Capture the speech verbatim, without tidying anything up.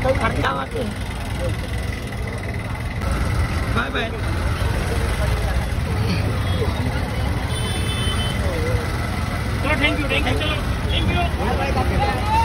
खर्चा आते bye bye. Thank you thank you चलो थैंक यू।